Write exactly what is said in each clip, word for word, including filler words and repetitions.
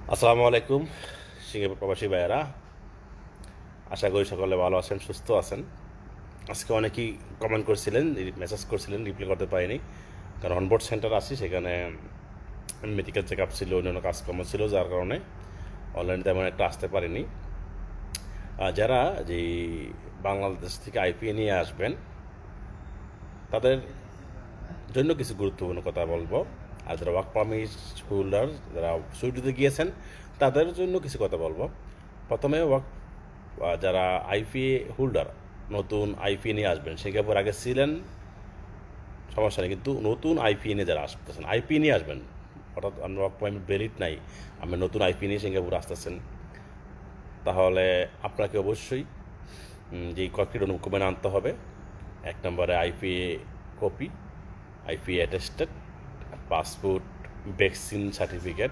আসসালামু আলাইকুম সিঙ্গাপুর প্রবাসী ভাইয়েরা, আশা করি সকলে ভালো আছেন, সুস্থ আছেন। আজকে অনেকেই কমেন্ট করছিলেন, মেসেজ করছিলেন, রিপ্লাই করতে পারিনি কারণ অনবোর্ড সেন্টার আছি, সেখানে মেডিকেল চেক আপ ছিল, অন্যান্য কাজকর্ম ছিল, যার কারণে অনলাইনে তেমন একটা আসতে পারিনি। যারা যে বাংলাদেশ থেকে আইপিএ নিয়ে আসবেন তাদের জন্য কিছু গুরুত্বপূর্ণ কথা বলবো। আর যারা ওয়ার্ক পারমিট হোল্ডার, যারা ছুটিতে গিয়েছেন তাদের জন্য কিছু কথা বলবো। প্রথমে ওয়ার্ক যারা আইপিএ হোল্ডার, নতুন আইপিএ নিয়ে আসবেন, সিঙ্গাপুর আগে ছিলেন সমস্যা নেই, কিন্তু নতুন আইপিএ নিয়ে যারা আসতেছেন, আইপিএ নিয়ে আসবেন, অর্থাৎ আমরা ওয়ার্ক পারমিট ভ্যালিড নাই, আমি নতুন আইপিএ নিয়ে সিঙ্গাপুর আসতেছেন, তাহলে আপনাকে অবশ্যই যে কয়েকটি ডকুমেন্ট আনতে হবে। এক নম্বরে IPA copy, IPA attested, passport, vaccine certificate,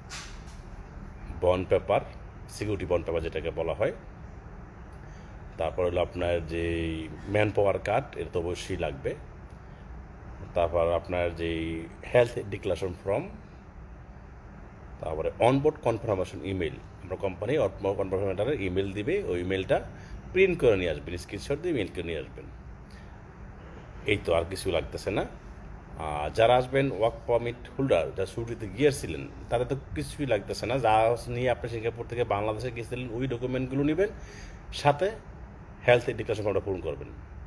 bond paper, security bond paper যেটাকে বলা হয়। তারপর হলো আপনার যে ম্যান পাওয়ার কার্ড, এটা তো অবশ্যই লাগবে। তারপর আপনার যে হেলথ ডিক্লারেশন ফর্ম, তারপরে অনবোর্ড কনফার্মেশন ইমেল, আমরা কোম্পানি অনবোর্ড কনফার্মেশনের ইমেল দিবে, ওই ইমেলটা প্রিন্ট করে নিয়ে আসবেন, স্ক্রিনশট দিয়ে ইমেল করে নিয়ে আসবেন। এই তো, আর কিছু লাগতেছে না। যারা আসবেন ওয়ার্ক পারমিট হোল্ডার, যারা ছুটিতে গিয়েছিলেন, তাদের তো কিছুই লাগতেছে না। যা নিয়ে আপনি সিঙ্গাপুর থেকে বাংলাদেশে গিয়েছিলেন ওই ডকুমেন্টগুলো নেবেন, সাথে হেলথ ডিক্লারেশন ফর্মটা পূরণ করবেন।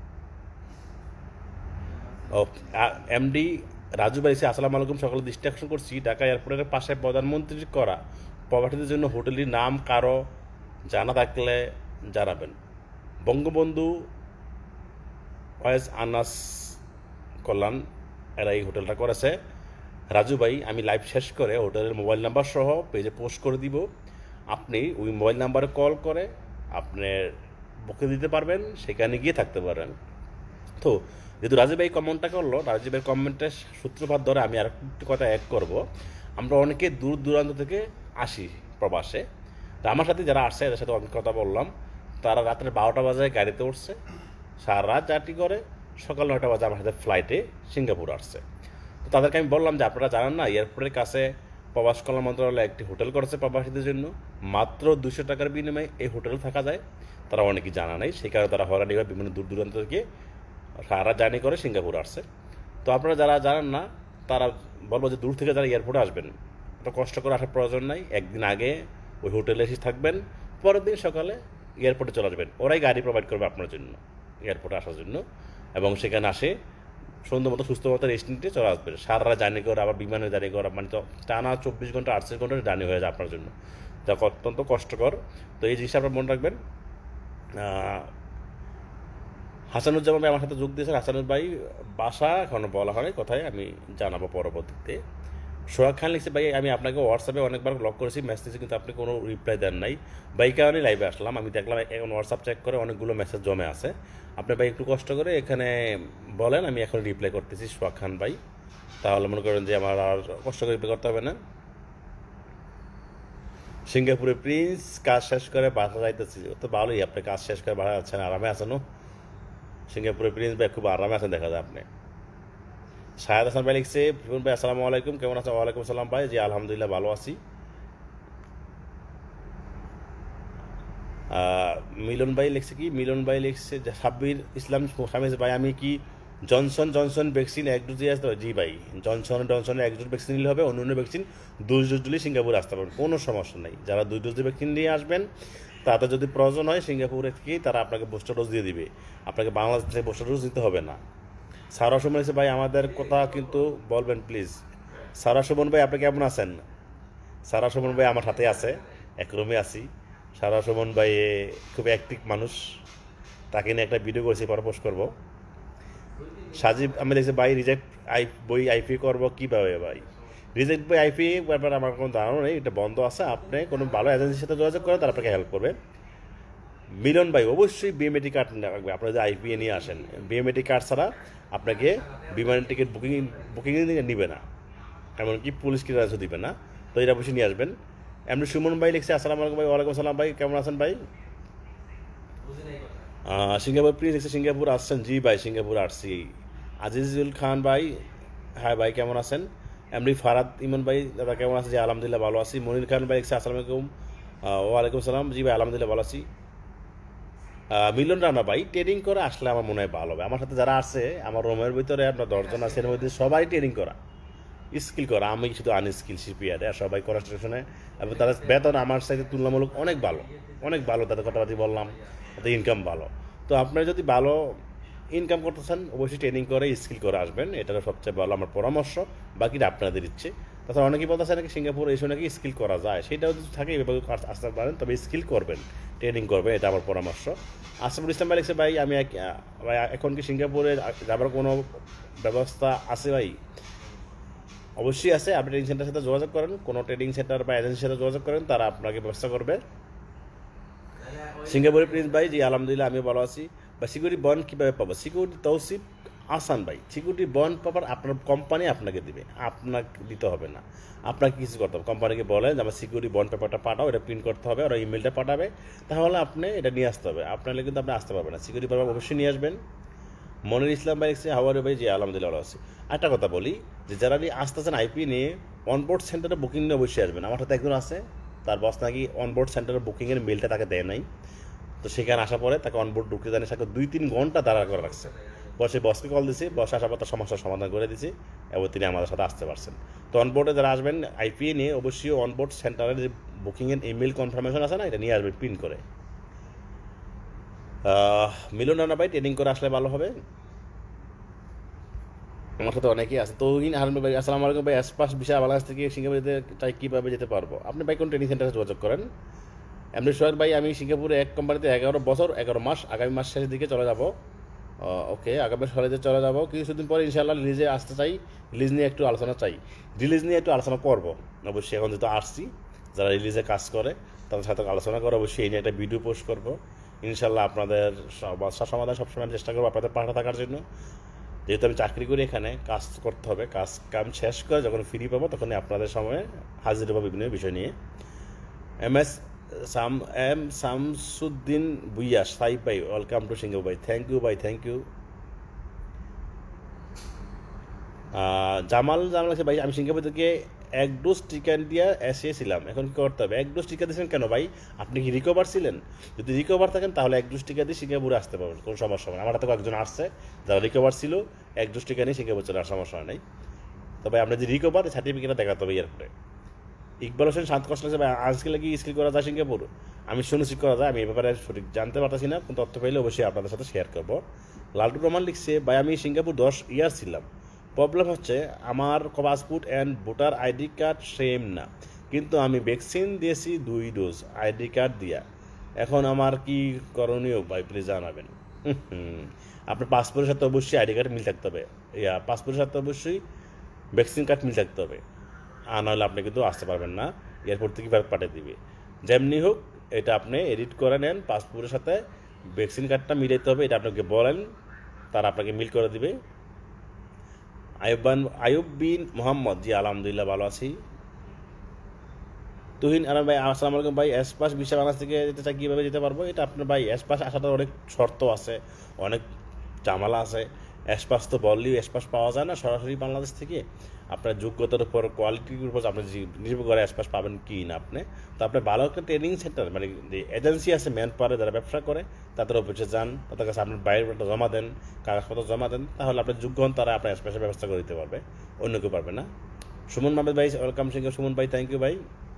ও এমডি রাজু ভাই, আসসালামু আলাইকুম, সকলে দৃষ্টি আকর্ষণ করছি, ঢাকা এয়ারপোর্টের পাশে প্রধানমন্ত্রীর করা প্রবাসীদের জন্য হোটেলের নাম কারো জানা থাকলে জানাবেন। বঙ্গবন্ধু ওয়েস আনাস কল্যাণ এরা এই হোটেলটা করেছে। রাজু ভাই, আমি লাইভ শেষ করে হোটেলের মোবাইল নাম্বার সহ পেজে পোস্ট করে দিব, আপনি ওই মোবাইল নাম্বারে কল করে আপনি বুকে দিতে পারবেন, সেখানে গিয়ে থাকতে পারেন। তো যেহেতু রাজু ভাই কমেন্টটা করলো, রাজু ভাইয়ের কমেন্টের সূত্রপাত ধরে আমি আর একটু কথা অ্যাড করব। আমরা অনেকে দূর দূরান্ত থেকে আসি প্রবাসে, তা আমার সাথে যারা আসছে এদের সাথে অনেক কথা বললাম, তারা রাত্রে বারোটা বাজায় গাড়িতে উঠছে, সারা রাত জার্নি করে সকাল নয়টা বাজে আমার সাথে ফ্লাইটে সিঙ্গাপুর আসছে। তো তাদেরকে আমি বললাম যে আপনারা জানেন না, এয়ারপোর্টের কাছে প্রবাস কল্যাণ মন্ত্রণালয় একটি হোটেল করেছে প্রবাসীদের জন্য, মাত্র দুশো টাকার বিনিময়ে এই হোটেলে থাকা যায়। তারা অনেকেই জানা নেই, সেই কারণে তারা হয়রানি হয়, বিভিন্ন দূর দূরান্ত থেকে সারা জার্নি করে সিঙ্গাপুর আসছে। তো আপনারা যারা জানেন না তারা বলবো যে দূর থেকে যারা এয়ারপোর্টে আসবেন, এত কষ্ট করে আসার প্রয়োজন নাই, একদিন আগে ওই হোটেলে এসে থাকবেন, পরের দিন সকালে এয়ারপোর্টে চলে আসবেন, ওরাই গাড়ি প্রোভাইড করবে আপনার জন্য এয়ারপোর্টে আসার জন্য, এবং সেখানে আসে সুন্দর মতো সুস্থ মতো রেস্ট নিতে চলে আসবেন। সারা রাত জার্নি করে আবার বিমানে জার্নি করা মানে তো টানা চব্বিশ ঘন্টা আটচল্লিশ ঘন্টা জার্নি হয়ে যায় আপনার জন্য, যা অত্যন্ত কষ্টকর। তো এই জিনিসটা আপনার মনে রাখবেন। হাসানুজ্জামান ভাই আমার সাথে যোগ দিয়েছেন। হাসানুর ভাই বাসা এখন বলা হয় কোথায়, আমি জানাবো পরবর্তীতে। সোহাগ খান লিখছে, ভাই আমি আপনাকে হোয়াটসঅ্যাপে অনেকবার ব্লক করেছি, মেসেজে কিন্তু আপনি কোনো রিপ্লাই দেন নাই। ভাই কারণে লাইভে আসলাম, আমি দেখলাম এখন হোয়াটসঅ্যাপ চেক করে অনেকগুলো মেসেজ জমে আছে। আপনি ভাই একটু কষ্ট করে এখানে বলেন, আমি এখন রিপ্লাই করতেছি সোহাগ খান ভাই, তাহলে মনে করেন যে আমার আর কষ্ট করে রিপ্লাই করতে হবে না। সিঙ্গাপুরে প্রিন্স কাজ শেষ করে বাসা যাইতেছি, তো ভালোই, আপনি কাজ শেষ করে বাসা যাচ্ছেন, আরামে আছেন। সিঙ্গাপুরে প্রিন্স ভাই খুব আরামে আছেন দেখা যায় আপনি। শাহেদ হাসান ভাই লিখছে, ভাই আসসালামু আলাইকুম, কেমন আছেন? ওয়ালাইকুম আসসালাম ভাই, জি আলহামদুলিল্লাহ ভালো আছি। মিলন ভাই লিখছে কি, মিলন ভাই লিখছে যে সাব্বির ইসলাম সামিজ ভাই, আমি কি জনসন জনসন ভ্যাকসিন এক ডোজ দিয়ে আসতে হবে? জি ভাই, জনসন জনসনের এক ডোজ ভ্যাকসিন নিলে হবে, অন্য অন্য ভ্যাকসিন দুই ডোজ দিলে সিঙ্গাপুরে আসতে পারবেন, কোনো সমস্যা নেই। যারা দুই ডোজ ভ্যাকসিন নিয়ে আসবেন তাদের যদি প্রয়োজন হয় সিঙ্গাপুরে থেকেই তারা আপনাকে বুস্টার ডোজ দিয়ে দিবে, আপনাকে বাংলাদেশ থেকে বুস্টার ডোজ দিতে হবে না। সারা সুমন এসে ভাই আমাদের কথা কিন্তু বলবেন প্লিজ। সারা সুমন ভাই আপনি কেমন আছেন? সারা সুমন ভাই আমার সাথে আছে, এক রুমে আছি। সারা সুমন ভাই খুব অ্যাক্টিভ মানুষ, তাকে নিয়ে একটা ভিডিও করেছি, পরে পোস্ট করবো। সাজিব আমি দেখছি ভাই রিজেক্ট আই বই আইপি করবো কীভাবে ভাই? রিজেক্ট বই আইপি ব্যাপারে আমার কোনো ধারণা নেই, এটা বন্ধ আছে, আপনি কোনো ভালো এজেন্সির সাথে যোগাযোগ করেন, তারা আপনাকে হেল্প করবে। মিলন ভাই অবশ্যই বিএমএটি কার্ড রাখবে, আপনারা যে আইপিএ নিয়ে আসেন বিএমএটি কার্ড ছাড়া আপনাকে বিমানের টিকিট বুকিং বুকিং নিবে না, এমনকি পুলিশ ক্লিয়ারেন্সও দিবে না। তো এটা অবশ্যই নিয়ে আসবেন। এমনি সুমন ভাই লিখছে, আসসালামু আলাইকুম ভাই। ওয়ালাইকুম আসসালাম ভাই, কেমন আছেন ভাই? সিঙ্গাপুর প্লিজ লিখছে, সিঙ্গাপুর আসছেন? জি ভাই সিঙ্গাপুর আসছি। আজিজুল খান ভাই, হ্যাঁ ভাই কেমন আছেন? এমডি ফারাদ ইমন ভাই দাদা কেমন আছে? জি আলহামদুলিল্লাহ ভালো আছি। মনির খান ভাই লিখছে আসসালামু আলাইকুম। ওয়ালাইকুম সালাম। জি ভাই আলহামদুলিল্লাহ ভালো আছি। মিলন রানা ভাই ট্রেডিং করে আসলে আমার মনে হয় ভালো হবে। আমার সাথে যারা আছে আমার রুমের ভিতরে আপনার দশজন আছে, এর মধ্যে সবাই ট্রেডিং করা, স্কিল করা, আমি শুধু আনস্কিল শিপিয়ার, সবাই কনস্ট্রাকশনে, এবং তাদের বেতন আমার সাথে তুলনামূলক অনেক ভালো, অনেক ভালো, তাদের কথাবার্তি বললাম, তাদের ইনকাম ভালো। তো আপনারা যদি ভালো ইনকাম করতে চান অবশ্যই ট্রেনিং করে স্কিল করে আসবেন, এটা সবচেয়ে ভালো আমার পরামর্শ। বাকিটা আপনাদের ইচ্ছে। তাছাড়া অনেকেই বলতেছে নাকি সিঙ্গাপুর এসে নাকি স্কিল করা যায়, সেটাও যদি থাকে এভাবে আসতে পারেন, তবে স্কিল করবেন, ট্রেনিং করবেন, এটা আমার পরামর্শ। আসিফুল ইসলাম ভাই লিখছে ভাই আমি ভাই এখন কি সিঙ্গাপুরে যাবার কোনো ব্যবস্থা আছে ভাই? অবশ্যই আছে। আপনি ট্রেনিং সেন্টারের সাথে যোগাযোগ করেন, কোনো ট্রেনিং সেন্টার বা এজেন্সির সাথে যোগাযোগ করেন, তারা আপনাকে ব্যবস্থা করবে। সিঙ্গাপুরে প্রিন্স ভাই জি আলহামদুলিল্লাহ আমিও ভালো আছি। বা সিকিউরিটি বন্ড কীভাবে পাবো? সিকিউরিটি তৌসিফ আসান ভাই, সিকিউরিটি বন্ড পাবার আপনার কোম্পানি আপনাকে দিবে, আপনাকে দিতে হবে না, আপনাকে কিছু করতে হবে। কোম্পানিকে বলেন যে আমার সিকিউরিটি বন্ড পেপারটা পাঠাও, এটা প্রিন্ট করতে হবে, ওরা ইমেলটা পাঠাবে, তাহলে আপনি এটা নিয়ে আসতে হবে। আপনারা কিন্তু আপনি আসতে পারবেন না, সিকিউরিটি পেপার অবশ্যই নিয়ে আসবেন। মনির ইসলাম ভাই লিখছে হাওয়ারি ভাই জি আলহামদুলিল্লাহ ভালো আছি। একটা কথা বলি যে যারা আসতেছেন আইপি নিয়ে অনবোর্ড সেন্টারে বুকিং নিয়ে অবশ্যই আসবেন। আমার সাথে একজন আছে, তার বস নাকি অনবোর্ড সেন্টারে বুকিংয়ের মেলটা তাকে দেয় নাই, তো সেখানে আসার পরে তাকে অনবোর্ড ঢুকতে জানি সাথে দুই তিন ঘন্টা দাঁড়া করে রাখছে। বসে বসকে কল দিছি, বসে আসার পর তার সমস্যার সমাধান করে দিছি এবং তিনি আমাদের সাথে আসতে পারছেন। তো অনবোর্ডে যারা আসবেন আইপিএ নিয়ে অবশ্যই অনবোর্ড সেন্টারের যে বুকিংয়ের ইমেল কনফার্মেশন আছে না, এটা নিয়ে আসবেন প্রিন্ট করে। মিলন রানা ভাই ট্রেনিং করে আসলে ভালো হবে। আমার সাথে অনেকেই আছে। তৌহিন হারুন ভাই আসসালামু আলাইকুম ভাই, অ্যাসপাস বিষয় বাংলাদেশ থেকে সিঙ্গাপুরে তাই কীভাবে যেতে পারবো? আপনি ভাই কোন ট্রেনিং সেন্টারে যোগাযোগ করেন? এমনি সোহেল ভাই আমি সিঙ্গাপুরে এক কোম্পানিতে এগারো বছর এগারো মাস, আগামী মাস শেষের দিকে চলে যাব। ওকে, আগামী সলেজে চলে যাবো, কিছুদিন পরে ইনশাআল্লাহ রিলিজে আসতে চাই, রিলিজ নিয়ে একটু আলোচনা চাই, রিলিজ নিয়ে একটু আলোচনা করবো অবশ্যই। এখন যেহেতু আসছি, যারা রিলিজে কাজ করে তাদের সাথে আলোচনা করে অবশ্যই এই নিয়ে একটা ভিডিও পোস্ট করবো ইনশাআল্লাহ। আপনাদের সমস্যা সমাধান সবসময় চেষ্টা করবো আপনাদের পাশে থাকার জন্য। যেহেতু আমি চাকরি করি, এখানে কাজ করতে হবে, কাজ কাম শেষ করে যখন ফ্রি পাবো তখনই আপনাদের সময় হাজির হবো বিভিন্ন বিষয় নিয়ে। M S Sam M Shamsuddin Bhuiya Saif ভাই ওয়েলকাম টু সিঙ্গাপুর ভাই, থ্যাংক ইউ ভাই, থ্যাংক ইউ। জামাল জামাল আছে ভাই আমি সিঙ্গাপুর থেকে এক ডোজ টিকা দিয়ে এসেছিলাম, এখন কী করতে হবে? এক ডোজ টিকা দিয়েছেন কেন ভাই? আপনি কি রিকভার ছিলেন? যদি রিকভার থাকেন তাহলে এক ডোজ টিকা দিয়ে সিঙ্গাপুরে আসতে পারবেন, কোনো সমস্যা নেই। আমার হাতে কয়েকজন আসছে যারা রিকভার ছিল, এক ডোজ টিকা নিয়ে সিঙ্গাপুর চলে আসার সমস্যা নেই। তবে আপনি যদি রিকভার সার্টিফিকেটটা দেখাতে হবে এয়ারপোর্টে। ইকবাল হোসেন শান্ত কষ্ট লাগছে ভাই আজকে কি স্কিল করা যায় সিঙ্গাপুর? আমি শুনেছি করা যায়, আমি এ ব্যাপারে সঠিক জানতে পারতেছি না, কোন তথ্য পেলে অবশ্যই আপনাদের সাথে শেয়ার করবো। লালটু রহমান লিখছে ভাই আমি সিঙ্গাপুর দশ ইয়ার ছিলাম, প্রবলেম হচ্ছে আমার passport and voter ID card same না, কিন্তু আমি ভ্যাকসিন দিয়েছি দুই ডোজ আইডি কার্ড দিয়া, এখন আমার কি করণীয় ভাই প্লিজ জানাবেন। আপনার পাসপোর্টের সাথে অবশ্যই আইডি কার্ড মিল থাকতে হবে, ইয়া পাসপোর্টের সাথে অবশ্যই ভ্যাকসিন কার্ড মিল থাকতে হবে, আর নাহলে আপনি কিন্তু আসতে পারবেন না, এয়ারপোর্ট থেকে ফেরত পাঠিয়ে দিবে। যেমনি হোক এটা আপনি এডিট করে নেন, পাসপোর্টের সাথে ভ্যাকসিন কার্ডটা মিলাইতে হবে, এটা আপনাকে বলেন, তারা আপনাকে মিল করে দিবে। আয়ুবান আয়ুব বিন মোহাম্মদ জি আলহামদুলিল্লাহ ভালো আছি। তুহিন আলম ভাই আসসালামু আলাইকুম ভাই, এস পাস ভিসা বাংলাদেশ থেকে যেতে চাই কীভাবে যেতে পারবো? এটা আপনার ভাই এস পাস আসাটা অনেক শর্ত আছে, অনেক ঝামেলা আছে। এস পাস তো বললেই এস পাস পাওয়া যায় না সরাসরি বাংলাদেশ থেকে, আপনার যোগ্যতার উপর কোয়ালিটির উপর আপনি নির্ভর করে এস পাস পাবেন কি না আপনি। তো আপনি ভালো একটা ট্রেনিং সেন্টার মানে যে এজেন্সি আছে ম্যান পাওয়ারে যারা ব্যবসা করে তাদের অফিসে যান, তাদের কাছে আপনার বায়োডাটা জমা দেন, কাগজপত্র জমা দেন, তাহলে আপনার যোগ্য হন, তারা আপনার এস পাসের ব্যবস্থা করে দিতে পারবে, অন্য কেউ পারবে না। সুমন মাহমেদ ভাই ওয়েলকাম সিঙ্গাপুর, সুমন ভাই থ্যাংক ইউ ভাই।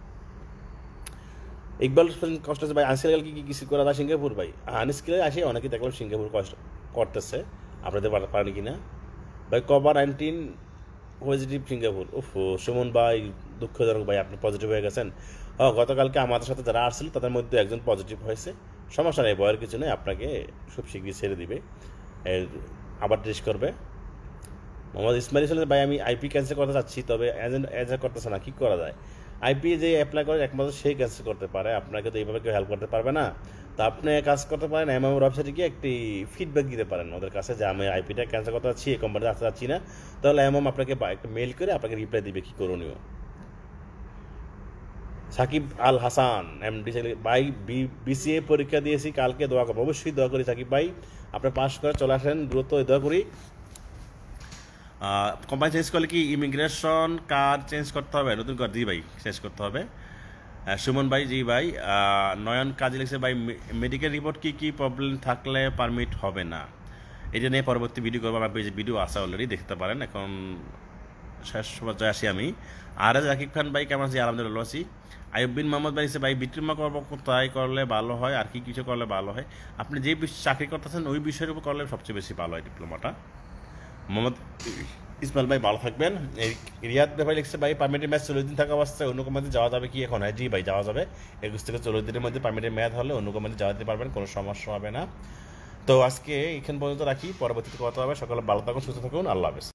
ইকবাল কষ্ট আছে ভাই আনস্কিল কি কিছু করা যায় সিঙ্গাপুর ভাই? আনস্কিলে আসে অনেকে দেখলাম সিঙ্গাপুর কষ্ট করতেছে, আপনাদের পারেন কি না ভাই? কোভিড নাইন্টিন পজিটিভ সিঙ্গাপুর, উফ সুমন ভাই দুঃখজনক ভাই আপনি পজিটিভ হয়ে গেছেন। হ্যাঁ গতকালকে আমাদের সাথে যারা আসছিল তাদের মধ্যে একজন পজিটিভ হয়েছে, সমস্যা নেই, ভয়ের কিছু নেই, আপনাকে খুব শীঘ্রই ছেড়ে দিবে, আবার টেস্ট করবে। মোহাম্মদ ইসমাইল ইসলাম ভাই আমি আইপি ক্যান্সেল করতে চাচ্ছি, তবে এজেন্ট এজেন্ট করতেছে না, কী করা যায়? আইপি যে অ্যাপ্লাই করে একমাত্র সেই ক্যান্সেল করতে পারে, আপনাকে তো এইভাবে কেউ হেল্প করতে পারবে না। তো আপনি কাজ করতে পারেন এমএম ওয়েবসাইটে গিয়ে একটি ফিডব্যাক দিতে পারেন ওদের কাছে যে আমি আইপিটা ক্যান্সেল করতে চাচ্ছি, এই কোম্পানিতে আসতে চাচ্ছি না, তাহলে এমএম আপনাকে একটা মেল করে আপনাকে রিপ্লাই দিবে কী করণীয়। সাকিব আল হাসান এমডি ভাই বিসিএ পরীক্ষা দিয়েছি, কালকে দোয়া করবো, অবশ্যই দোয়া করি সাকিব ভাই আপনি পাস করে চলে আসেন দ্রুত, দোয়া করি। কোম্পানি চেঞ্জ করলে কি ইমিগ্রেশন কার্ড চেঞ্জ করতে হবে? নতুন কার্ড জি ভাই চেঞ্জ করতে হবে। সুমন ভাই জি ভাই। নয়ন কাজী লিখছে ভাই মেডিকেল রিপোর্ট কি কি প্রবলেম থাকলে পারমিট হবে না? এটা নিয়ে পরবর্তী ভিডিও করবো, আমার পেজে ভিডিও আছে অলরেডি, দেখতে পারেন। এখন শেষ পর্যায়ে আসি আমি। আর এস আকিব খান ভাই কেমন আছি? আলহামদুলিল্লাহ আছি। আইয়ুব বিন মোহাম্মদ ভাই ভাই ডিপ্লোমা করবো কোথায় করলে ভালো হয়, আর কি কিছু করলে ভালো হয়? আপনি যে চাকরি করতেছেন ওই বিষয়ের উপর করলে সবচেয়ে বেশি ভালো হয় ডিপ্লোমাটা। মোহাম্মদ ইসমাইল ভাই ভালো থাকবেন। রিয়াদ ভাই লিখছে ভাই পারমিটের ম্যাচ চল্লিশ দিন থাকা অবস্থায় অন্য কোম্পানিতে যাওয়া যাবে কি এখন? হ্যাঁ জি ভাই যাওয়া যাবে। একুশ থেকে চল্লিশ দিনের মধ্যে পারমিটের মেয়াদ হলে অন্য কোম্পানিতে যাওয়াতে পারবেন, কোনো সমস্যা হবে না। তো আজকে এখান পর্যন্ত রাখি, পরবর্তীতে কথা হবে। সকালে ভালো থাকুন, সুস্থ থাকুন, আল্লাহ হাফেজ।